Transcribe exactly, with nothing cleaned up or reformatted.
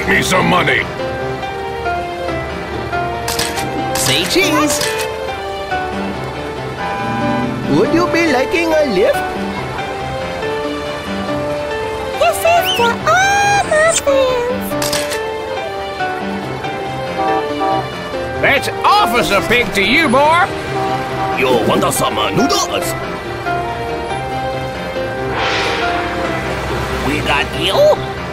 Make me some money. Say cheese. Would you be liking a lift? This is for all my friends. That's Officer Pig to you, boy. You want some uh, noodles? We got you.